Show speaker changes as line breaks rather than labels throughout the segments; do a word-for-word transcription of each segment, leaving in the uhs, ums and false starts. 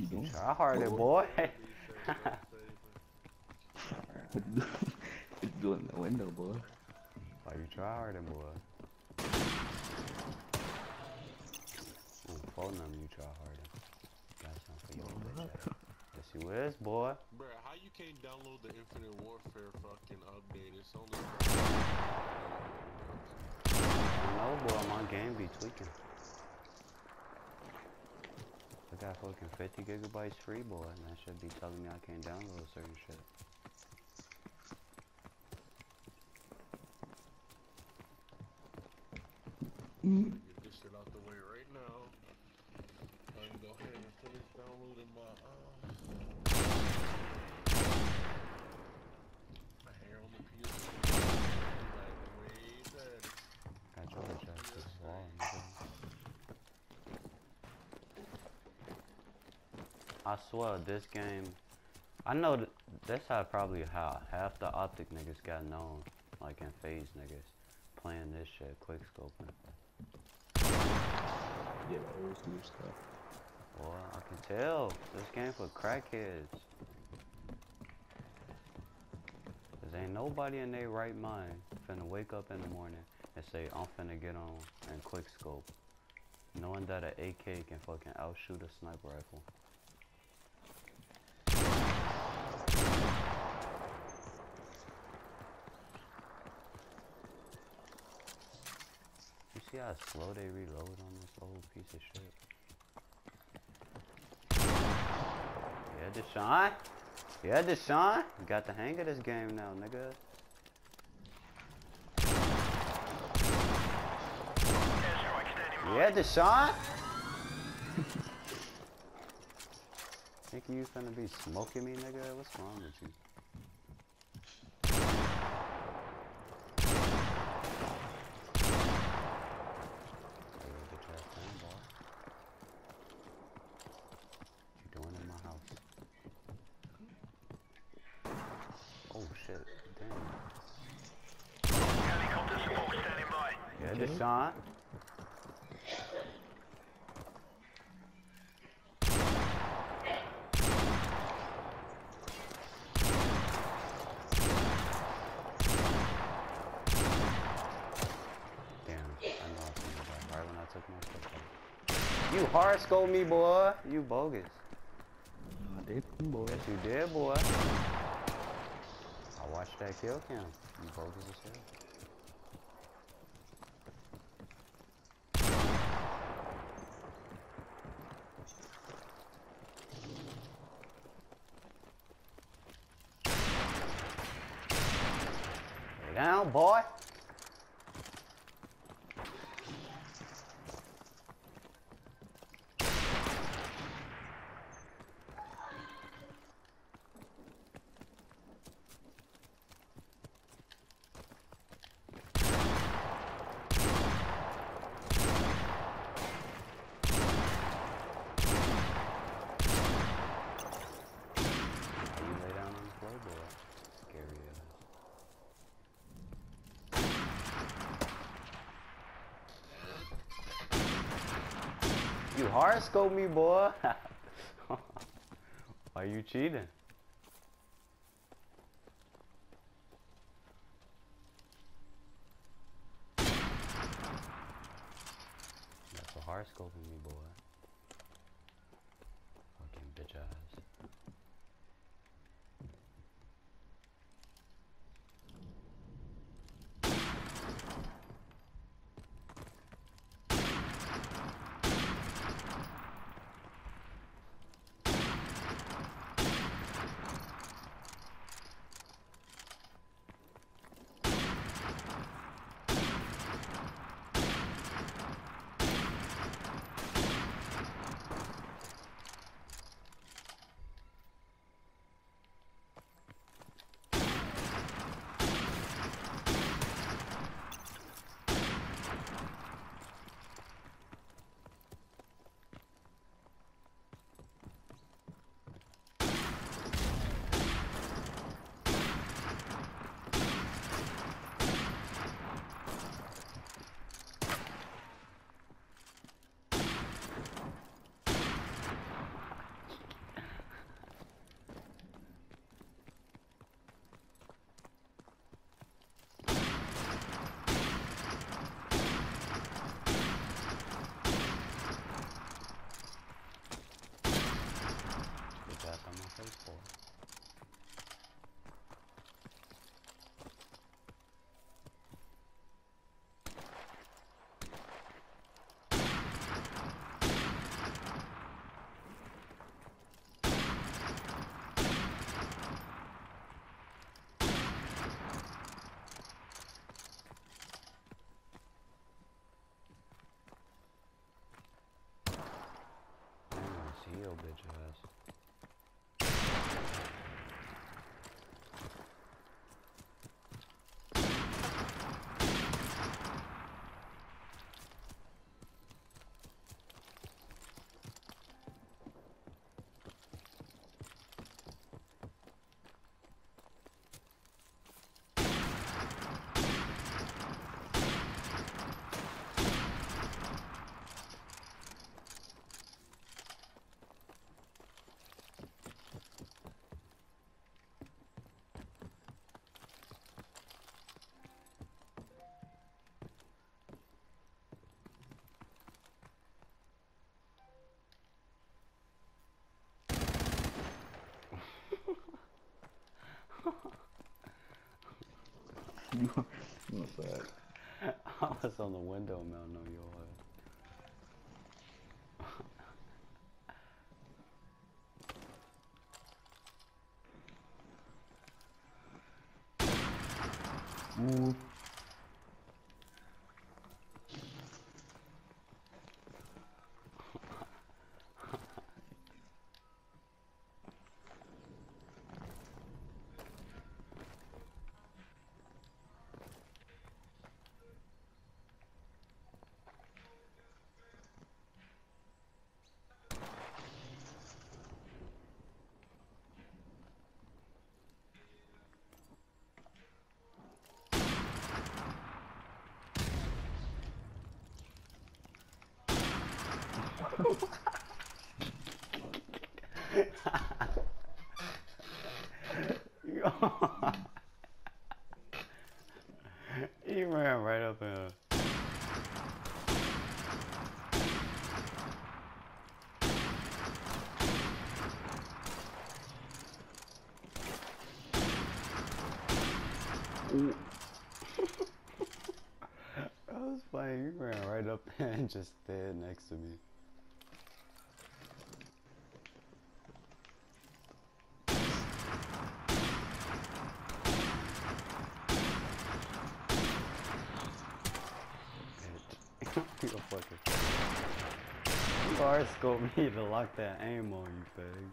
You doing?
Try harder, boy.
It's doing the window, boy.
Why you try harder, boy? Ooh, phone number, you try harder. Got something for your bitch ass. Yes, you is, boy.
Bruh, how you can't download the Infinite Warfare fucking update? It's only.
I know, boy. My game be tweaking. I got fucking fifty gigabytes free, boy, and that should be telling me I can't download certain shit.
Mm.
Get this shit out the way right now. I can go ahead and finish downloading my uh my hair on the P S four. Like way better.
Got your bitch ass to the wall, nigga. I swear, this game, I know that that's how probably how half the optic niggas got known, like in phase niggas, playing this shit, quick scoping.
Yeah, old school stuff.
Boy, I can tell, this game for crackheads. Cause ain't nobody in their right mind finna wake up in the morning and say, I'm finna get on and quick scope, knowing that an A K can fucking outshoot a sniper rifle. You see how slow they reload on this old piece of shit? Yeah, Deshaun? Yeah, Deshaun? You got the hang of this game now, nigga. Yeah, Deshaun? Think you finna be smoking me, nigga? What's wrong with you? Oh shit, damn.
Helicopter support standing by.
Yeah, Deshaun. Damn, I know I think about it right when I took my stuff off. You hard scope me, boy. You bogus.
I did, boy.
Yes, you did, boy. I watched that kill cam. You bogus as hell. Lay down, boy. You hard scope me, boy. Why you cheating? That's a hard scoping me, boy. Fucking bitch ass. your ass.
You what's that?
I was on the window mounting on your head.
Ooh.
He ran right up in her.
Ooh.
That was funny. You ran right up there and just stayed next to me. You a fucking. You hard scoped me to lock that aim on you, fag.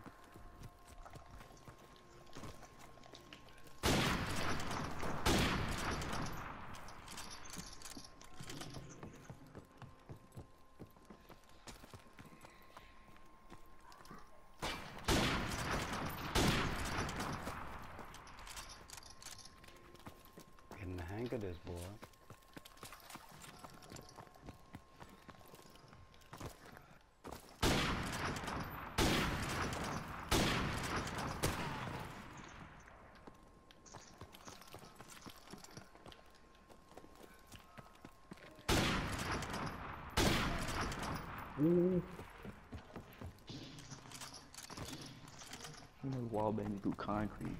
Getting the hang of this, boy.
Ooh. You know, wall banging through concrete.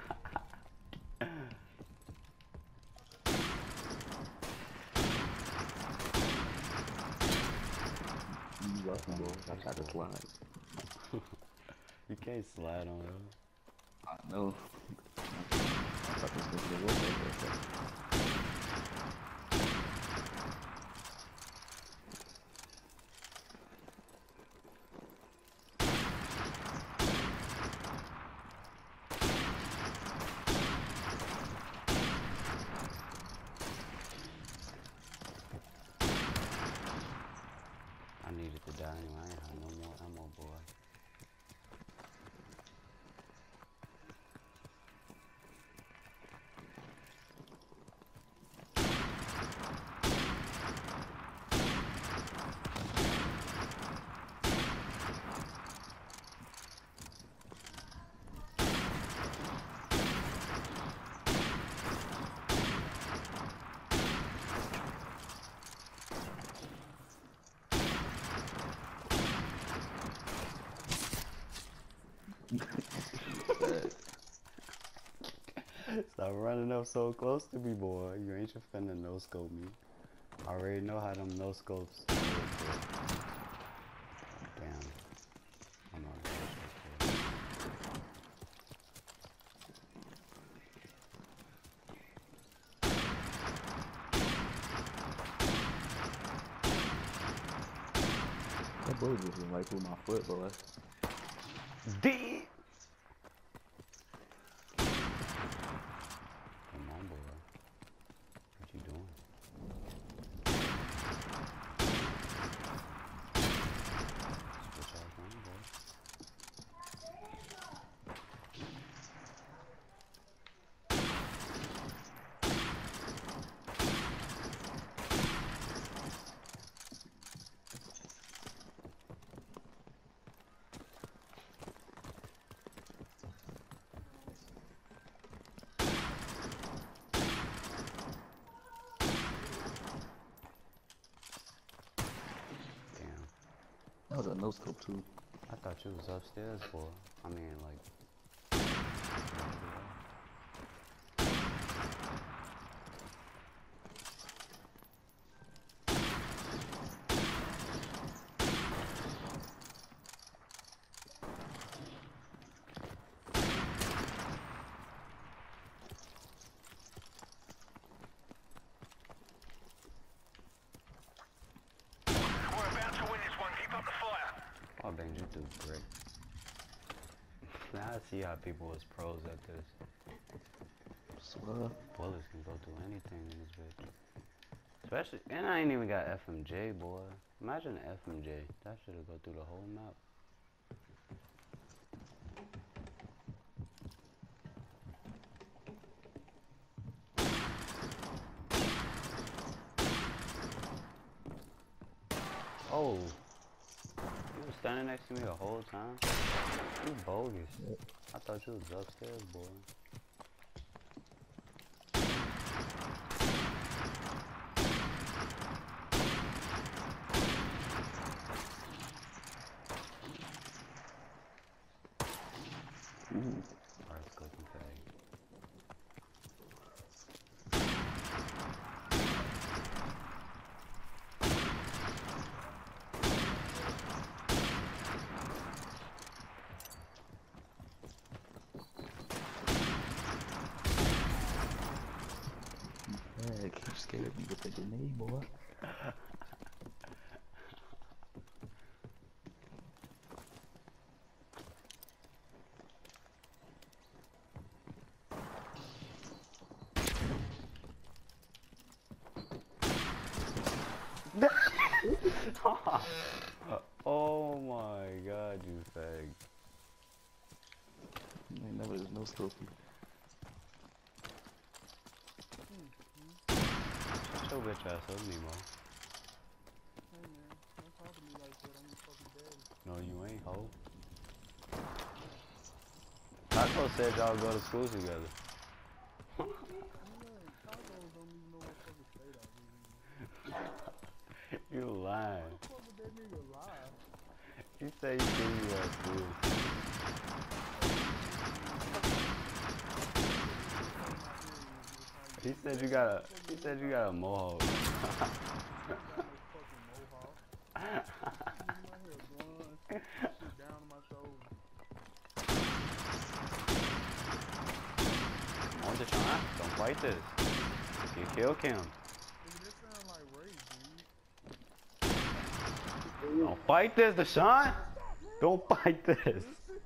You lucky, boy. I tried to slide.
You can't slide on her.
I know. I thought this was gonna work like that.
I needed to die anyway. I ain't have no more ammo, boy. Stop running up so close to me, boy. You ain't just finna no scope me. I already know how them no scopes work. Damn. I'm not gonna
That bullet just went right through my foot, boy.
D. Come on, boy. What you doing? Switch off on, boy.
That was a no scope too.
I thought you was upstairs, boy. I mean, like. Oh, Ben, you do great. Now I see how people is pros at this.
Swear.
Bullets can go through anything in this bitch. Especially, and I ain't even got F M J, boy. Imagine F M J. That shit'll go through the whole map. Oh. You was standing next to me the whole time? You bogus. I thought you was upstairs, boy.
Ooh.
Alright, cooking fag.
Yeah, you scared me with the grenade, boy.
Oh my god, you fag.
I never is no scope.
Shut your bitch ass up, Nemo.
Hey man, don't talk to me like that. I'm your fucking daddy.
No, you ain't, ho. Taco said y'all go to school together.
Man, tacos don't even know what fucking state I live in.
You lying.
Why the fuck would that nigga lie?
He said he seen you at school. He said you got a, he said you got a mohawk.
I ain't got no fucking mohawk. My hair blonde, shit down to my shoulder.
On the shot. Don't fight this. You kill Kim.
Nigga, that sound like rape, dude.
Don't fight this, Deshaun. Don't fight this.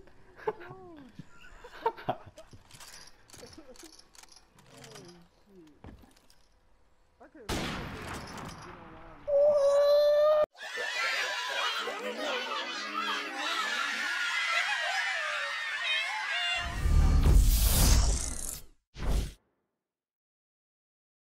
I can't get online.